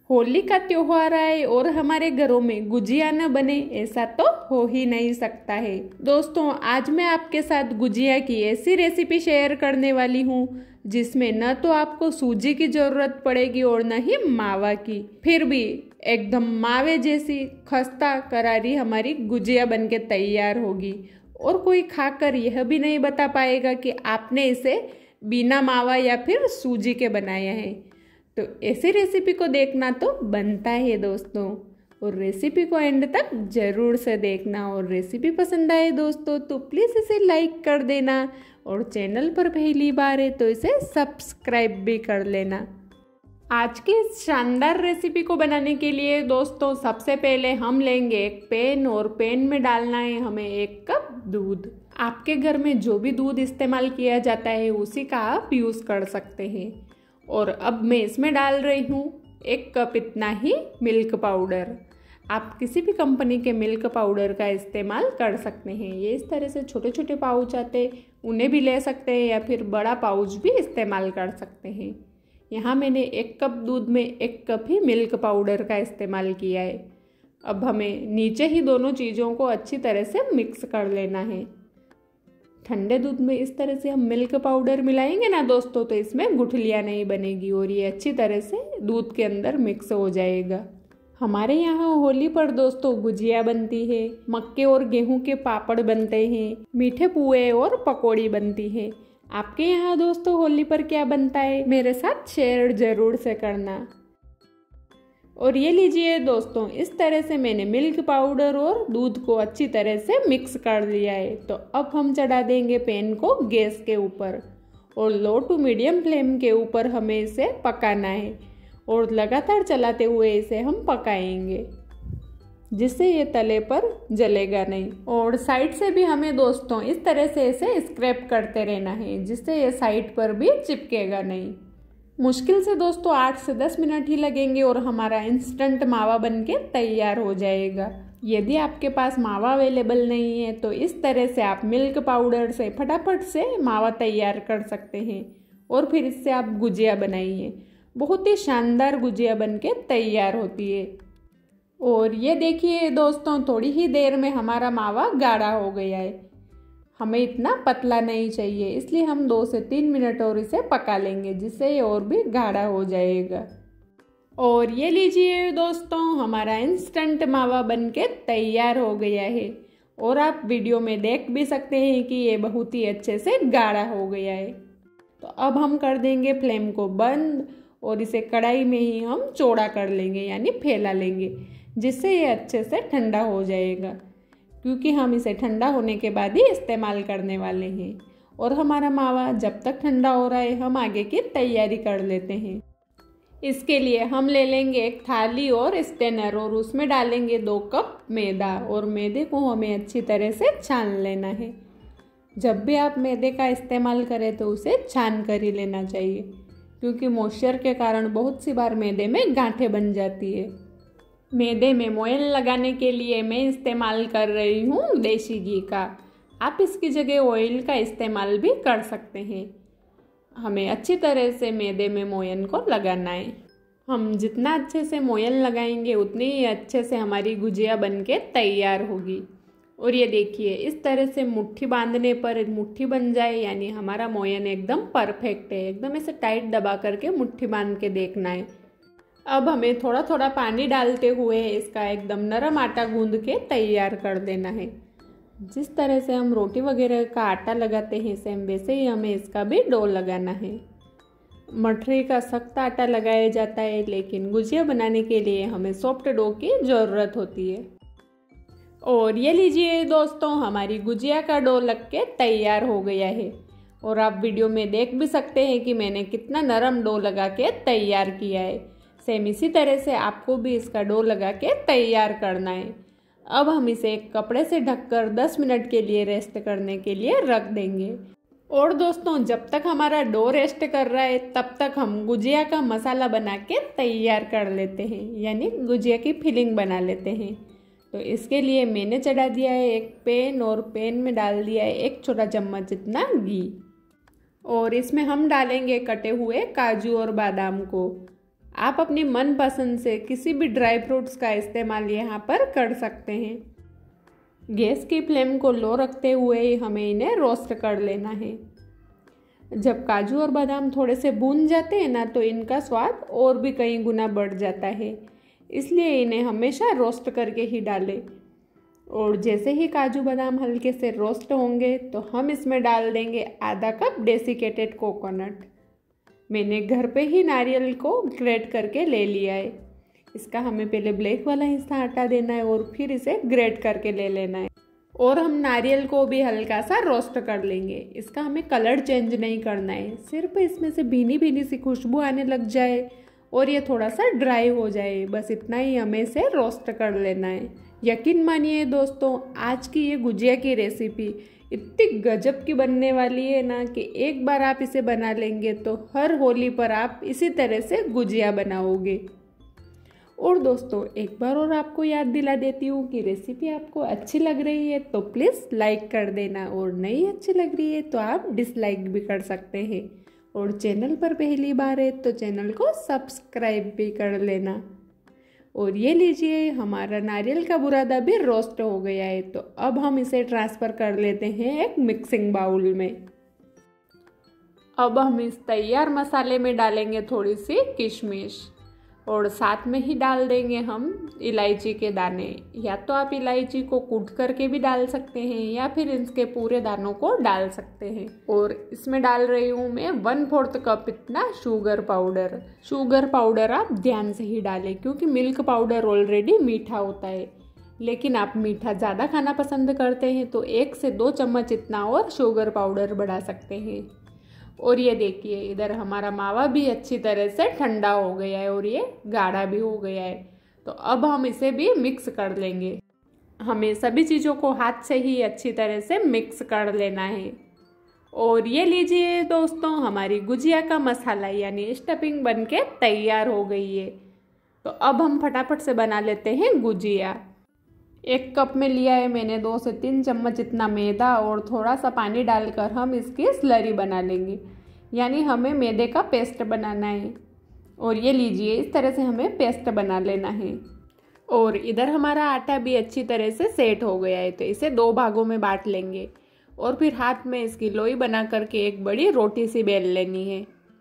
होली का त्योहार आए और हमारे घरों में गुजिया न बने, ऐसा तो हो ही नहीं सकता है। दोस्तों, आज मैं आपके साथ गुजिया की ऐसी रेसिपी शेयर करने वाली हूँ जिसमें न तो आपको सूजी की जरूरत पड़ेगी और न ही मावा की, फिर भी एकदम मावे जैसी खस्ता करारी हमारी गुजिया बनके तैयार होगी और कोई खाकर यह भी नहीं बता पाएगा कि आपने इसे बिना मावा या फिर सूजी के बनाया है। तो ऐसी रेसिपी को देखना तो बनता है दोस्तों, और रेसिपी को एंड तक जरूर से देखना। और रेसिपी पसंद आए दोस्तों तो प्लीज़ इसे लाइक कर देना, और चैनल पर पहली बार है तो इसे सब्सक्राइब भी कर लेना। आज की इस शानदार रेसिपी को बनाने के लिए दोस्तों सबसे पहले हम लेंगे एक पैन, और पैन में डालना है हमें 1 कप दूध। आपके घर में जो भी दूध इस्तेमाल किया जाता है उसी का आप यूज़ कर सकते हैं। और अब मैं इसमें डाल रही हूँ 1 कप इतना ही मिल्क पाउडर। आप किसी भी कंपनी के मिल्क पाउडर का इस्तेमाल कर सकते हैं। ये इस तरह से छोटे छोटे पाउच आते, उन्हें भी ले सकते हैं या फिर बड़ा पाउच भी इस्तेमाल कर सकते हैं। यहाँ मैंने 1 कप दूध में 1 कप ही मिल्क पाउडर का इस्तेमाल किया है। अब हमें नीचे ही दोनों चीज़ों को अच्छी तरह से मिक्स कर लेना है। ठंडे दूध में इस तरह से हम मिल्क पाउडर मिलाएंगे ना दोस्तों, तो इसमें गुठलियाँ नहीं बनेगी और ये अच्छी तरह से दूध के अंदर मिक्स हो जाएगा। हमारे यहाँ होली पर दोस्तों गुजिया बनती है, मक्के और गेहूं के पापड़ बनते हैं, मीठे पुए और पकौड़ी बनती है। आपके यहाँ दोस्तों होली पर क्या बनता है, मेरे साथ शेयर जरूर से करना। और ये लीजिए दोस्तों, इस तरह से मैंने मिल्क पाउडर और दूध को अच्छी तरह से मिक्स कर लिया है। तो अब हम चढ़ा देंगे पैन को गैस के ऊपर, और लो टू मीडियम फ्लेम के ऊपर हमें इसे पकाना है, और लगातार चलाते हुए इसे हम पकाएंगे जिससे ये तले पर जलेगा नहीं। और साइड से भी हमें दोस्तों इस तरह से इसे स्क्रैप करते रहना है जिससे ये साइड पर भी चिपकेगा नहीं। मुश्किल से दोस्तों 8 से 10 मिनट ही लगेंगे और हमारा इंस्टेंट मावा बनके तैयार हो जाएगा। यदि आपके पास मावा अवेलेबल नहीं है तो इस तरह से आप मिल्क पाउडर से फटाफट से मावा तैयार कर सकते हैं, और फिर इससे आप गुजिया बनाइए। बहुत ही शानदार गुजिया बनके तैयार होती है। और ये देखिए दोस्तों, थोड़ी ही देर में हमारा मावा गाढ़ा हो गया है। हमें इतना पतला नहीं चाहिए, इसलिए हम 2 से 3 मिनट और इसे पका लेंगे जिससे ये और भी गाढ़ा हो जाएगा। और ये लीजिए दोस्तों, हमारा इंस्टेंट मावा बनके तैयार हो गया है, और आप वीडियो में देख भी सकते हैं कि ये बहुत ही अच्छे से गाढ़ा हो गया है। तो अब हम कर देंगे फ्लेम को बंद, और इसे कढ़ाई में ही हम चौड़ा कर लेंगे यानी फैला लेंगे जिससे ये अच्छे से ठंडा हो जाएगा, क्योंकि हम इसे ठंडा होने के बाद ही इस्तेमाल करने वाले हैं। और हमारा मावा जब तक ठंडा हो रहा है हम आगे की तैयारी कर लेते हैं। इसके लिए हम ले लेंगे एक थाली और स्टेनर, और उसमें डालेंगे 2 कप मैदा, और मैदे को हमें अच्छी तरह से छान लेना है। जब भी आप मैदे का इस्तेमाल करें तो उसे छान कर ही लेना चाहिए, क्योंकि मॉइस्चर के कारण बहुत सी बार मैदे में गांठें बन जाती है। मैदे में मोयन लगाने के लिए मैं इस्तेमाल कर रही हूँ देसी घी का। आप इसकी जगह ऑयल का इस्तेमाल भी कर सकते हैं। हमें अच्छी तरह से मैदे में मोयन को लगाना है। हम जितना अच्छे से मोयन लगाएंगे उतनी ही अच्छे से हमारी गुजिया बनके तैयार होगी। और ये देखिए, इस तरह से मुट्ठी बांधने पर मुट्ठी बन जाए यानी हमारा मोयन एकदम परफेक्ट है। एकदम ऐसे टाइट दबा करके मुट्ठी बांध के देखना है। अब हमें थोड़ा थोड़ा पानी डालते हुए इसका एकदम नरम आटा गूंद के तैयार कर देना है। जिस तरह से हम रोटी वगैरह का आटा लगाते हैं सेम वैसे ही हमें इसका भी डो लगाना है। मठरी का सख्त आटा लगाया जाता है, लेकिन गुजिया बनाने के लिए हमें सॉफ्ट डो की ज़रूरत होती है। और ये लीजिए दोस्तों, हमारी गुजिया का डो लग के तैयार हो गया है, और आप वीडियो में देख भी सकते हैं कि मैंने कितना नरम डो लगा के तैयार किया है। सेम इसी तरह से आपको भी इसका डो लगा के तैयार करना है। अब हम इसे एक कपड़े से ढककर 10 मिनट के लिए रेस्ट करने के लिए रख देंगे। और दोस्तों, जब तक हमारा डो रेस्ट कर रहा है तब तक हम गुजिया का मसाला बना के तैयार कर लेते हैं, यानी गुजिया की फिलिंग बना लेते हैं। तो इसके लिए मैंने चढ़ा दिया है एक पैन, और पैन में डाल दिया है 1 छोटा चम्मच जितना घी, और इसमें हम डालेंगे कटे हुए काजू और बादाम को। आप अपनी मनपसंद से किसी भी ड्राई फ्रूट्स का इस्तेमाल यहाँ पर कर सकते हैं। गैस की फ्लेम को लो रखते हुए ही हमें इन्हें रोस्ट कर लेना है। जब काजू और बादाम थोड़े से भून जाते हैं ना, तो इनका स्वाद और भी कई गुना बढ़ जाता है, इसलिए इन्हें हमेशा रोस्ट करके ही डालें। और जैसे ही काजू बादाम हल्के से रोस्ट होंगे तो हम इसमें डाल देंगे आधा कप डेसिकेटेड कोकोनट। मैंने घर पे ही नारियल को ग्रेट करके ले लिया है। इसका हमें पहले ब्लैक वाला हिस्सा हटा देना है और फिर इसे ग्रेट करके ले लेना है। और हम नारियल को भी हल्का सा रोस्ट कर लेंगे। इसका हमें कलर चेंज नहीं करना है, सिर्फ इसमें से भीनी भीनी सी खुशबू आने लग जाए और ये थोड़ा सा ड्राई हो जाए, बस इतना ही हमें इसे रोस्ट कर लेना है। यकीन मानिए दोस्तों, आज की ये गुजिया की रेसिपी इतनी गजब की बनने वाली है ना कि एक बार आप इसे बना लेंगे तो हर होली पर आप इसी तरह से गुजिया बनाओगे। और दोस्तों, एक बार और आपको याद दिला देती हूँ कि रेसिपी आपको अच्छी लग रही है तो प्लीज़ लाइक कर देना, और नहीं अच्छी लग रही है तो आप डिसलाइक भी कर सकते हैं। और चैनल पर पहली बार है तो चैनल को सब्सक्राइब भी कर लेना। और ये लीजिए, हमारा नारियल का बुरादा भी रोस्ट हो गया है, तो अब हम इसे ट्रांसफ़र कर लेते हैं एक मिक्सिंग बाउल में। अब हम इस तैयार मसाले में डालेंगे थोड़ी सी किशमिश और साथ में ही डाल देंगे हम इलायची के दाने। या तो आप इलायची को कूट करके भी डाल सकते हैं या फिर इसके पूरे दानों को डाल सकते हैं। और इसमें डाल रही हूँ मैं 1/4 कप इतना शुगर पाउडर। शुगर पाउडर आप ध्यान से ही डालें क्योंकि मिल्क पाउडर ऑलरेडी मीठा होता है, लेकिन आप मीठा ज़्यादा खाना पसंद करते हैं तो 1 से 2 चम्मच इतना और शुगर पाउडर बढ़ा सकते हैं। और ये देखिए, इधर हमारा मावा भी अच्छी तरह से ठंडा हो गया है और ये गाढ़ा भी हो गया है। तो अब हम इसे भी मिक्स कर लेंगे। हमें सभी चीज़ों को हाथ से ही अच्छी तरह से मिक्स कर लेना है। और ये लीजिए दोस्तों, हमारी गुजिया का मसाला यानी स्टफिंग बनके तैयार हो गई है। तो अब हम फटाफट से बना लेते हैं गुजिया। 1 कप में लिया है मैंने 2 से 3 चम्मच इतना मैदा और थोड़ा सा पानी डालकर हम इसकी स्लरी बना लेंगे, यानी हमें मैदे का पेस्ट बनाना है। और ये लीजिए, इस तरह से हमें पेस्ट बना लेना है। और इधर हमारा आटा भी अच्छी तरह से सेट हो गया है, तो इसे 2 भागों में बांट लेंगे और फिर हाथ में इसकी लोई बना करके एक बड़ी रोटी सी बेल लेनी है।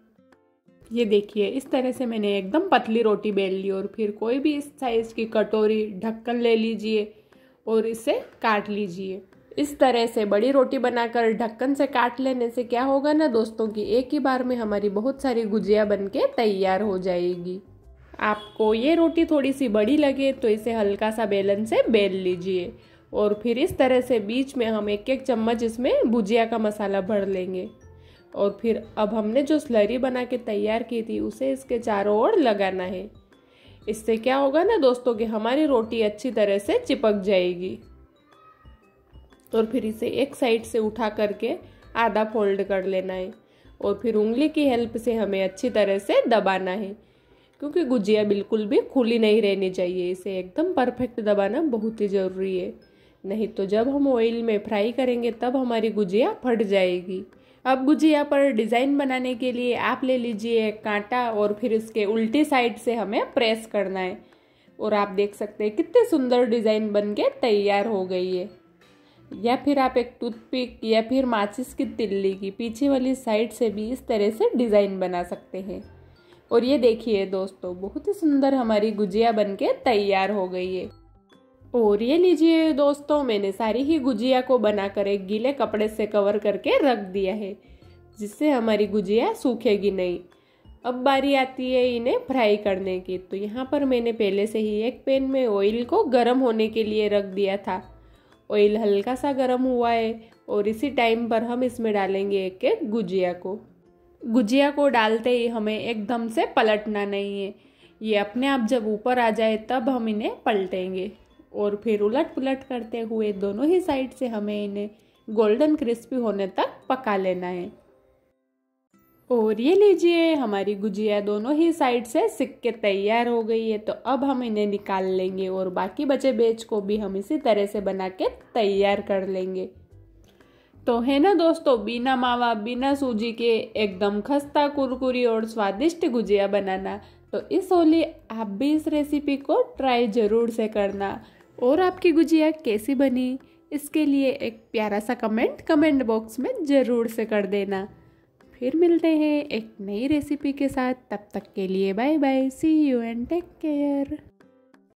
ये देखिए, इस तरह से मैंने एकदम पतली रोटी बेल ली और फिर कोई भी इस साइज की कटोरी ढक्कन ले लीजिए और इसे काट लीजिए। इस तरह से बड़ी रोटी बनाकर ढक्कन से काट लेने से क्या होगा ना दोस्तों कि एक ही बार में हमारी बहुत सारी गुजिया बनके तैयार हो जाएगी। आपको ये रोटी थोड़ी सी बड़ी लगे तो इसे हल्का सा बेलन से बेल लीजिए और फिर इस तरह से बीच में हम 1-1 चम्मच इसमें भुजिया का मसाला भर लेंगे। और फिर अब हमने जो स्लरी बना के तैयार की थी उसे इसके चारों ओर लगाना है। इससे क्या होगा ना दोस्तों कि हमारी रोटी अच्छी तरह से चिपक जाएगी। और फिर इसे एक साइड से उठा करके आधा फोल्ड कर लेना है और फिर उंगली की हेल्प से हमें अच्छी तरह से दबाना है, क्योंकि गुजिया बिल्कुल भी खुली नहीं रहनी चाहिए। इसे एकदम परफेक्ट दबाना बहुत ही ज़रूरी है, नहीं तो जब हम ऑयल में फ्राई करेंगे तब हमारी गुजिया फट जाएगी। अब गुजिया पर डिज़ाइन बनाने के लिए आप ले लीजिए एक कांटा और फिर इसके उल्टी साइड से हमें प्रेस करना है। और आप देख सकते हैं कितने सुंदर डिज़ाइन बनके तैयार हो गई है। या फिर आप एक टूथपिक या फिर माचिस की तिल्ली की पीछे वाली साइड से भी इस तरह से डिज़ाइन बना सकते हैं। और ये देखिए दोस्तों, बहुत ही सुंदर हमारी गुजिया बनके तैयार हो गई है। और ये लीजिए दोस्तों, मैंने सारी ही गुजिया को बनाकर एक गीले कपड़े से कवर करके रख दिया है, जिससे हमारी गुजिया सूखेगी नहीं। अब बारी आती है इन्हें फ्राई करने की। तो यहाँ पर मैंने पहले से ही एक पैन में ऑयल को गर्म होने के लिए रख दिया था। ऑयल हल्का सा गर्म हुआ है और इसी टाइम पर हम इसमें डालेंगे एक एक गुजिया को। गुजिया को डालते ही हमें एकदम से पलटना नहीं है, ये अपने आप जब ऊपर आ जाए तब हम इन्हें पलटेंगे। और फिर उलट पुलट करते हुए दोनों ही साइड से हमें इन्हें गोल्डन क्रिस्पी होने तक पका लेना है। और ये लीजिए, हमारी गुजिया दोनों ही साइड से सिक के तैयार हो गई है। तो अब हम इन्हें निकाल लेंगे और बाकी बचे बैच को भी हम इसी तरह से बना के तैयार कर लेंगे। तो है ना दोस्तों, बिना मावा बिना सूजी के एकदम खस्ता कुरकुरी और स्वादिष्ट गुजिया बनाना तो इस होली आप भी इस रेसिपी को ट्राई ज़रूर से करना। और आपकी गुजिया कैसी बनी इसके लिए एक प्यारा सा कमेंट बॉक्स में ज़रूर से कर देना। फिर मिलते हैं एक नई रेसिपी के साथ, तब तक के लिए bye bye, see you and take care.